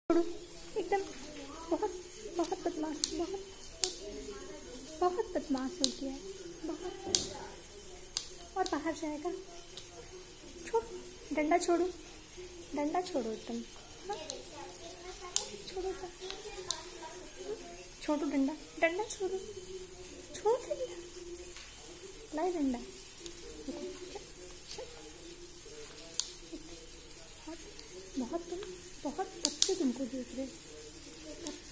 छोड़ो एकदम। बहुत बहुत बदमाश, बहुत बहुत बदमाश हो गया है, बहुत। और बाहर जाएगा। छोड़, डंडा छोड़ो, डंडा छोड़ो एकदम। हाँ, छोड़ो छोड़ो डंडा, डंडा छोड़ो, छोड़ डंडा, लाई डंडा। बहुत तुम बहुत तब से तुमको देख रहे।